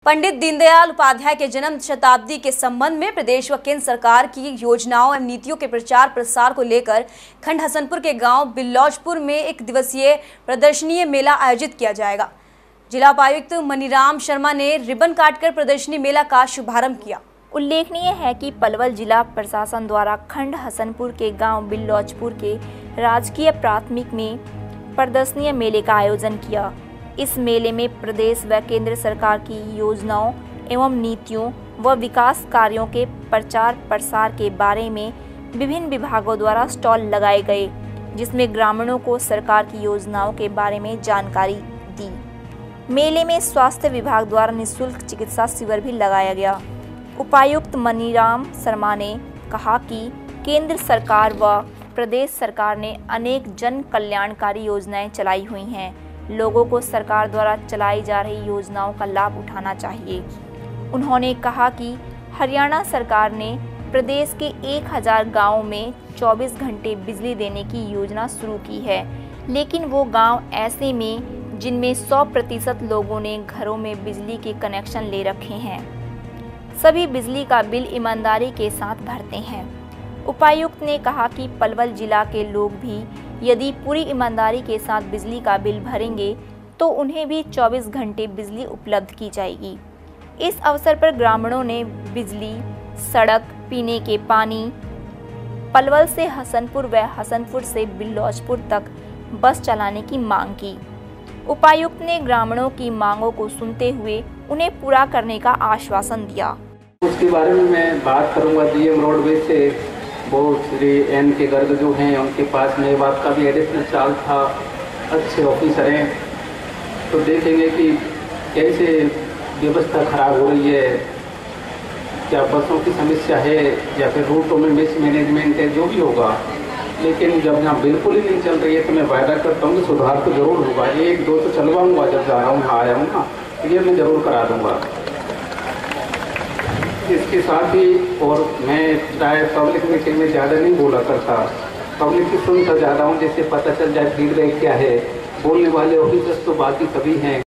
पंडित दीनदयाल उपाध्याय के जन्म शताब्दी के संबंध में प्रदेश व केंद्र सरकार की योजनाओं एवं नीतियों के प्रचार प्रसार को लेकर खंड हसनपुर के गांव बिल्लौचपुर में एक दिवसीय प्रदर्शनी मेला आयोजित किया जाएगा। जिला उपायुक्त मनीराम शर्मा ने रिबन काटकर प्रदर्शनी मेला का शुभारंभ किया। उल्लेखनीय है कि पलवल जिला प्रशासन द्वारा खंड हसनपुर के गांव बिल्लौचपुर के राजकीय प्राथमिक में प्रदर्शनी मेले का आयोजन किया। इस मेले में प्रदेश व केंद्र सरकार की योजनाओं एवं नीतियों व विकास कार्यों के प्रचार प्रसार के बारे में विभिन्न विभागों द्वारा स्टॉल लगाए गए, जिसमें ग्रामीणों को सरकार की योजनाओं के बारे में जानकारी दी। मेले में स्वास्थ्य विभाग द्वारा निःशुल्क चिकित्सा शिविर भी लगाया गया। उपायुक्त मनीराम शर्मा ने कहा कि केंद्र सरकार व प्रदेश सरकार ने अनेक जन कल्याणकारी योजनाएं चलाई हुई हैं। लोगों को सरकार द्वारा चलाई जा रही योजनाओं का लाभ उठाना चाहिए। उन्होंने कहा कि हरियाणा सरकार ने प्रदेश के 1000 गाँवों में 24 घंटे बिजली देने की योजना शुरू की है, लेकिन वो गांव ऐसे में जिनमें 100% लोगों ने घरों में बिजली के कनेक्शन ले रखे हैं। सभी बिजली का बिल ईमानदारी के साथ भरते हैं। उपायुक्त ने कहा कि पलवल जिला के लोग भी यदि पूरी ईमानदारी के साथ बिजली का बिल भरेंगे तो उन्हें भी 24 घंटे बिजली उपलब्ध की जाएगी। इस अवसर पर ग्रामीणों ने बिजली, सड़क, पीने के पानी, पलवल से हसनपुर व हसनपुर से बिल्लौचपुर तक बस चलाने की मांग की। उपायुक्त ने ग्रामीणों की मांगों को सुनते हुए उन्हें पूरा करने का आश्वासन दिया। उसके बारे में मैं बात करूंगा। डीएम रोडवेज से बहुत श्री एन के गर्ग जो हैं उनके पास मेरे बात का भी एडिशनल चार्ज था। अच्छे ऑफिसर हैं, तो देखेंगे कि कैसे व्यवस्था खराब हो रही है, क्या बसों की समस्या है या फिर रूटों में मिसमैनेजमेंट है, जो भी होगा। लेकिन जब यहाँ बिल्कुल ही नहीं चल रही है तो मैं वायदा करता हूँ कि सुधार तो जरूर होगा। 1-2 तो चलवाऊँगा, जब जा रहा हूँ यहाँ आया हूँ ना, ये मैं ज़रूर करा दूँगा। इसके साथ ही और मैं शायद पब्लिक मीटिंग में ज़्यादा नहीं बोला करता, पब्लिक की सुनता ज़्यादा हूँ, जिससे पता चल जाए फीडबैक क्या है। बोलने वाले ऑफिसर्स तो बाकी सभी हैं।